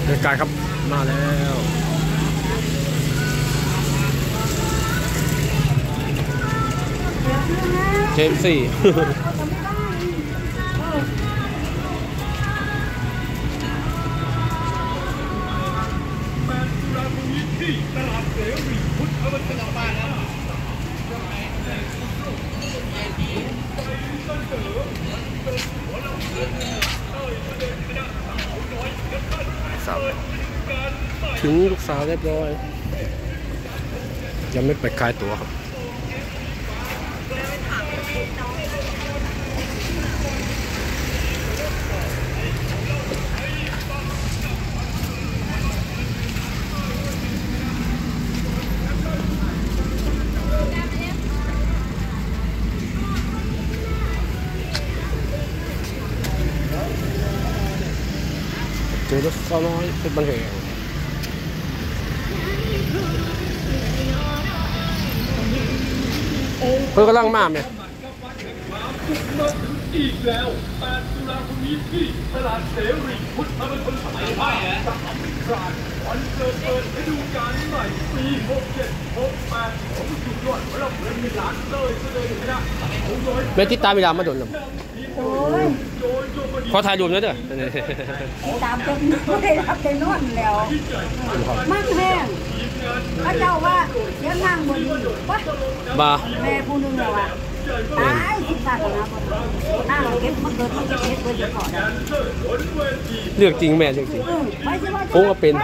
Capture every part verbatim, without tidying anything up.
บรรยากาศครับมาแล้วเค เอฟ ซีถึงลูกสาวเรียบร้อยยังไม่ไปขายตั๋วครับเจอรถสาวน้อยเป็นบันเทิงเพื่อนกำลังมาเนี่ยอีกแล้วแปดตุลาคมนี้ที่ตลาดเสรีพุทธมณฑลสายใต้สามมิตรานวันเกิดเปิดฤดูกาลใหม่ปีหกเจ็ด หกแปดของสุดยอดเราเงินมีล้านเลยเลยนะเมติตามีลามาโดนหรือขอถ่ายรูปหน่อยเด้อตามจนไม่ได้รับได้นอนแล้วมั่งแห้งพระเจ้าว่าเดี๋ยวนั่งบนวะบ้าแม่ผู้นึงแล้วอ่ะตายสิบสามนะหน้าเราเก็บมันเกิดที่จะเก็บเกิดจะขอได้เลือกจริงแม่เลือกจริงผมก็เป็น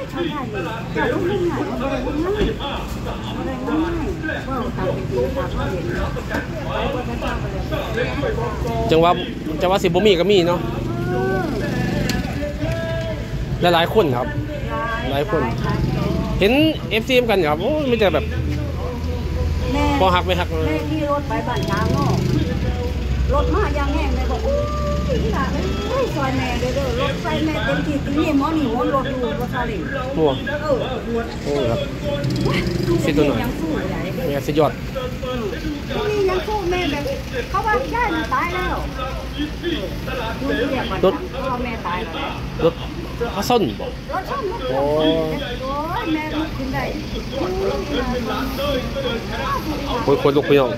จังหวะจังหวะสิบบ่มีก็มีเนาะหลายๆคนครับหลายคนเห็น เอฟ ซี กันครับโอ้ไม่แต่แบบพอหักไม่หักเลยแม่ที่รถไปบ้านช้างเนาะรถมาอย่างแห้งเลยบอกโอ้ยที่ละเฮ้ยซอยแม่เด้อเด้อรถไฟแม่เต็มที่ที่นี่หมอนี่หัวรถอยู่รถซาเล้งหัวเออโอ้ครับสิตัวหน่อยเนี่ยสิยอดนี่ยังสู้แม่แบบเขาว่าใช่ตายแล้วรถพ่อแม่ตายแล้วรถเขาส้นบอกรถส้นโอ้ยแม่ลุกขึ้นได้คนคนลุกไปยัง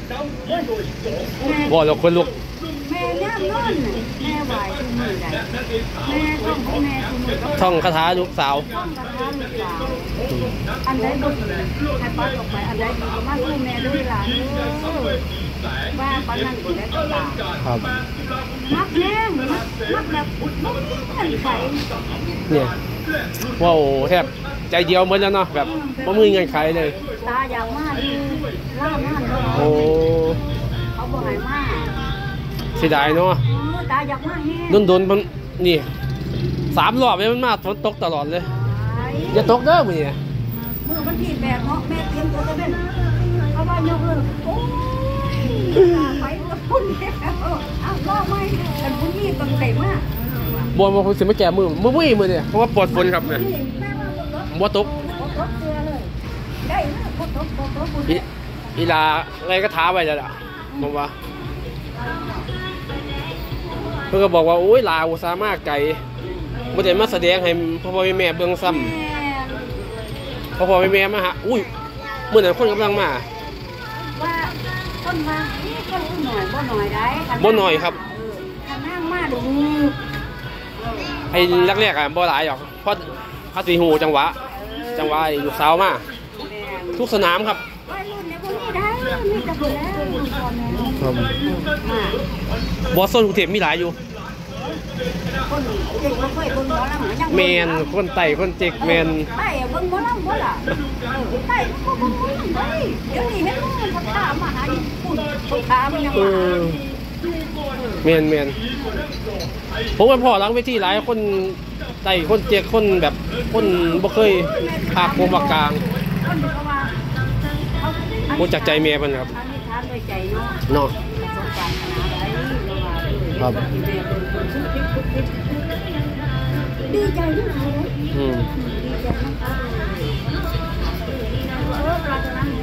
บอกเราคนลุกแม่เนี่ยนอนแม่ไหวทุกมือได้แม่ต้องให้แม่ทุกมือท่องคาถาลูกสาวท่องคาถาลูกสาวอันใดบุญให้ป้าออกไปอันใดดีก็มาสู้แม่ด้วยล่ะว่าป้านั่งอยู่แล้วก็ตาครับมักแห้งมักมักแบบมักไม่ใส่เนี่ยว้าวแทบใจเดียวเหมือนแล้วเนาะแบบไม่มีเงินใครเลยตาอยากมากดีล่ามากเลยโอ้เขาบอกให้มากเสียดายเนาะตาอยากมากแห้งโดนๆมันนี่สามรอบเลยมันมาฝนตกตลอดเลยอย่าตกเด้อมือเนี่ยมือมันที่แบบเนาะแม่เตรียมตัวจะเป็นเขาว่าเยอะเลยโอ้ยไปกับพุ่นแล้วอ้าวก็ไม่แต่พุ่นนี่ต้องเต็มมากบอลมาพูดถึงไม่แก่มือมือวิ่งมือเนี่ยเพราะว่าปวดฝนครับเนี่ยบัวตกอีลาอะไรก็ท้าไปแล้วล่ะผมว่าเพื่อนก็บอกว่าโอ้ยลาอุตส่าห์มากไกลไม่ได้มาแสดงให้พ่อพ่อแม่เบื้องซ้ำพ่อพ่อแม่มาฮะอุ้ยเมื่อไหร่คนกำลังมาว่าคนมาคนหน่อยบ่หน่อยได้บ่หน่อยครับทำนั่งมาดูไอ้แรกๆอ่ะบ่หลายหรอกเพราะเขาตีหูจังหวะจังหวะลูกสาวมาทุกสนามครับบอสโซนกรุงเทพมีหลายอยู่แมนคนไต่คนเจ๊กแมนไต่เบิ้งบ่ล่ำบ่ล่ะไต่ก็เบิ้งบ่ล่ำไต่เดี๋ยวนี้เห็นมันคนถามมาหาอยู่คุณคนถามมันยังมาแมนแมนผมกับพ่อหลังไปที่หลายคนไต่คนเจ๊กคนแบบคนบ่เคยภาคโคมกลางคนจากใจแม่มันครับเนาะครับดีใจที่ไหนเลยอืมดีใจมากเออปลาตัวนั้น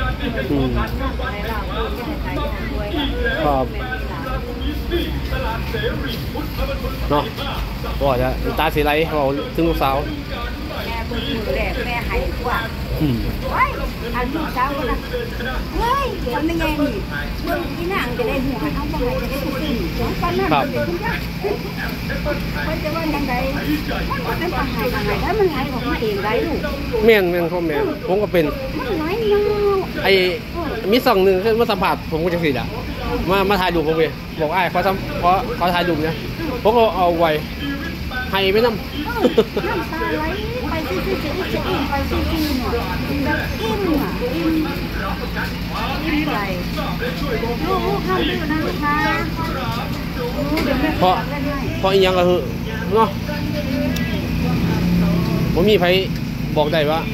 อืมครับเนาะก็จะน้ำตาสีไหลเราถึงลูกสาวแม่เบิ่งมือแรกแม่ให้กว่าอืมเฮ้ยอันลูกสาวก็นะเฮ้ยทำยังไงนี่เบิ่งอีนางจะได้หัวเอาบ่ให้จะได้คุ้มสองปันนั่นเป็นคุณย่าเพิ่นจะว่าจังไดมันบ่เป็นปัญหาอะไรแล้วมันไหลออกมาเองได้ลูกแม่นแม่นพ่อแม่ผมก็เป็นมันไหลยาวไอ้มีสองหนึ่งคือมาสัมผัสผมก็จะสิอ่ะมามาถ่ายรูปผมเลยบอกไอ้เขาทำเขาเขาถ่ายรูปเนี่ยผมก็เอาไว้ให้ไปน้ำน้ำตาไหลไปซื่อๆจะอิ่มไปซื่อๆเนี่ยแบบอิ่มอ่ะอิ่มอิ่มไหลลูกๆห้ามดื้อนะลูกค้าเดี๋ยวแม่เพราะจัดให้เพราะอีกอย่างก็คือเนาะผมมีใครบอกได้ว่า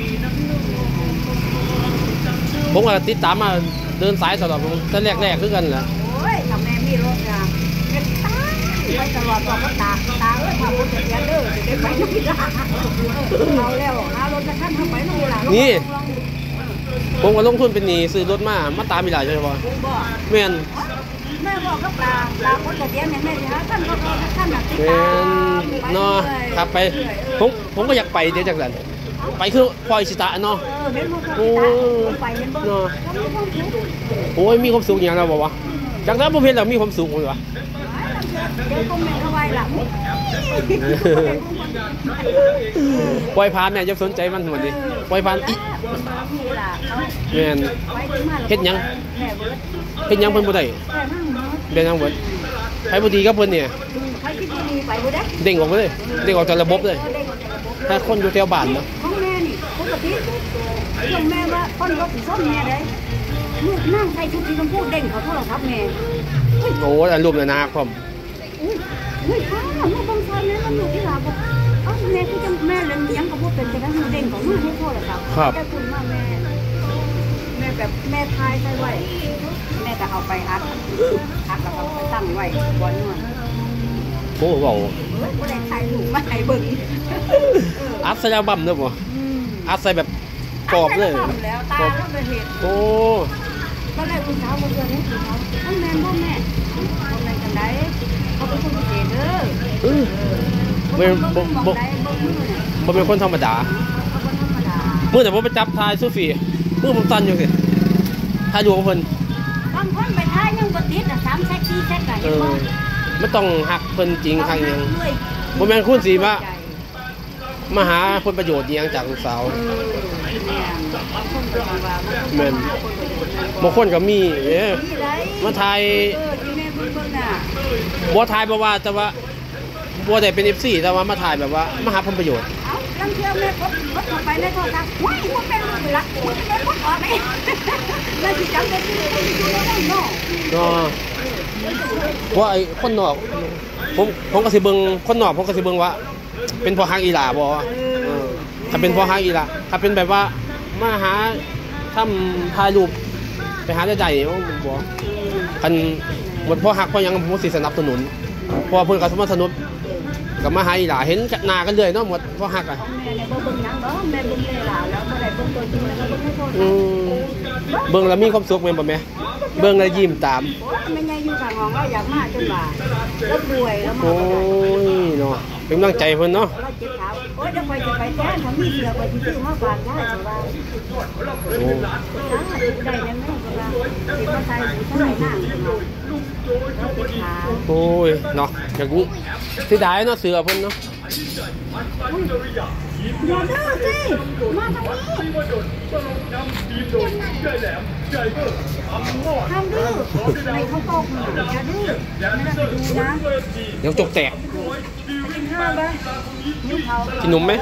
ผมก็ติดตามมาเดินสายตลอดผมตั้งแรกๆคือกันแหละโอ้ยทำแม่มีรถอะเงินตายไปตลอดบอกว่าตาตาเอ้ยพาคนจะเรียนเด้อจะได้ไปไม่ได้เอาแล้วหารถจะขั้นทำไปนู่นล่ะนี่ ผมก็ลงทุนเป็นหนี้ซื้อรถมามาตามมีหลายใช่ป่ะบอกแม่นแม่บอกกับตาตาคนจะเรียนอย่างแม่จะขั้นก็ขั้นแบบติดแม่ตามนเนาะครับไปผมผมก็อยากไปเดี๋ยวจากนั้นไปคือพลอยชิตะเนาะเออเห็นบอกว่าไปเห็นบอกโอ้ยมีความสุขอย่างเราบอกว่าจากนั้นผมเห็นแล้วมีความสุขเลยวะเดี๋ยวคอมเมนต์เอาไว้ล่ะปล่อยผ่านเนี่ยจะสนใจมันเหมือนดิปล่อยผ่านอีกแม่นเฮ็ดหยังเฮ็ดหยังเพิ่นบ่ได้เดี๋ยวหยังเบิดให้บ่ดีกับเพิ่นเนี่ยใครคิดดีไปบ่ได้เด้งออกมาเลยเด้งออกจากระบบเลยถ้าคนอยู่แถวบ้านเนาะของแม่นี่ปกติเรื่องแม่ว่าคนรถสิซ่อมแม่ได้ลูกนั่งใส่ชุดสีชมพูเด้งเขาโทรศัพท์แม่โอ้ยรูปนาพร้อมอุ้ยอุ้ยป้าแม่บังคับแม่มันอยู่ที่หลังบอกเอ้าแม่คือจะแม่เล่นยังกับพูดเป็นจะได้เด้งของมาให้โทรศัพท์แต่คุณมาแม่แม่แบบแม่ทายใส่ไว้แม่ก็เอาไปอัดอัดแล้วก็ไปตั้งไว้บนนู่นโอ้เว้าบ่ได้ถ่ายรูปมาให้เบิ่งอัดใส่อัลบั้มเด้อบ่อัดใส่แบบกรอบเลยแล้วตาแล้วไปเห็นโอ้ตอนแรกคุณเช้าคุณเจอเนี่ยคุณเช้าต้องแม่พ่อแม่พ่อแม่กันได้เขาเป็นคนพิเศษเด้อเออบ่บ่บ่บ่เป็นคนธรรมดาเขาเป็นธรรมดาเมื่อแต่ผมไปจับทายซูฟี่มือผมสั่นอยู่สิทายดูกับเพิ่นบางคนไปท้ายยังบ่ติดอ่ะสามแท็กซี่แท็กอ่ะเอเห็นอบ่มันต้องหักเพิ่นจริงครั้งยังบ่แม่นคุณสิมามาหาผลประโยชน์อีหยังจากลูกสาวเออแม่บางคนก็ว่าแม่นบางคนก็มีเอ้มาทายเออที่แม่เพิ่นน่ะบ่ทายบ่ว่าแต่ว่าบ่ได้เป็น เอฟ ซี แต่ว่ามาถ่ายแบบว่ามาหาผลประโยชน์เอ้าลังเที่ยวแม่กดกดเข้าไปในโทรศัพท์ว้ายบ่เป็นลูกละแม่กดออกไปแล้วสิจำเป็นอยู่ในนั้นเนาะก็ว่าไอ้คนนอกผมผมก็สิเบิ่งคนนอกผมก็สิเบิ่งว่า เป็นพ่อฮักอีหลาบ่เออถ้าเป็นพ่อฮักอีหลาถ้าเป็นแบบว่ามาหาทำถ่ายรูปไปหาได้ใดนี่บ่คันหมดพ่อฮักพ่อหยังผมสิสนับสนุนเพราะว่าเพิ่นก็สนับสนุนกับมาหาอีหลาเห็นหน้ากันเลยเนาะหมดพ่อฮักอ่ะแม่เนี่ยบ่เบิ่งหนังเนาะแม่เบิ่งเลยล่ะแล้วบ่ได้เบิ่งตัวจริงแล้วก็เบิ่งในโทรศัพท์อืมเบิ่งแล้วมีความสุขแม่นบ่แม่เบิ่งแล้วยิ้มตามโอ้ยแม่ยายอยู่ข้างห้องเราอยากมาจนว่าแล้วป่วยแล้วมาโอ้ยเนาะเป็นกำลังใจเพิ่นเนาะเราเจ็บขาโอ้ยเดี๋ยวไปจะไปแจ้งถ้ามีเสือไปที่ซื้อมาฝากได้สิว่าโอ้ได้ยังไงก็ว่าสิมาใส่หูใส่หน้าสิมาแล้วติดขาโอ้ยเนาะอย่างนี้เสียดายเนาะเสือเพิ่นเนาะอย่าดื้อสิมาทางนี้ห้ามดื้อในข้าวต้มอย่าดื้อไม่ได้ไปดูนะเดี๋ยวจกแตกกินข้าวไปนิ้วเขากินนมไหม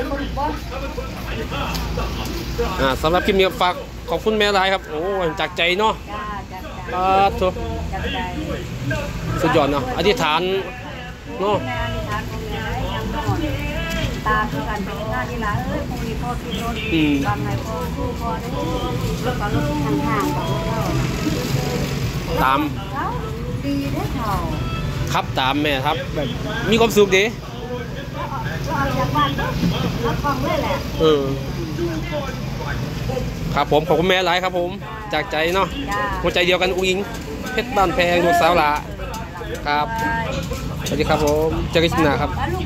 อ่าสำหรับคลิปนี้ฝากขอบคุณแม่หลายครับโอ้ยจากใจเนาะจ้าจ้าอ่าโถจ้าใจสุดยอดเนาะอธิษฐานเนาะแม่อธิษฐานของแม่ยังนอนตาคือกันเป็นหน้าที่หลานเอ้ยคงมีพ่อที่รถบางไงพ่อคู่พ่อได้แล้วก็รถห่างๆของเราตามเขาดีได้เขาครับตามแม่ครับแบบมีความสุขดีก็เอาจากบ้านก็รับฟังเลยแหละเออครับผมขอบคุณแม่หลายครับผมจากใจเนาะจ้าหัวใจเดียวกันอุ้งอิงเพชรบ้านแพงลูกสาวหลาเครับสวัสดีครับผมเจอกันที่หน้าครับ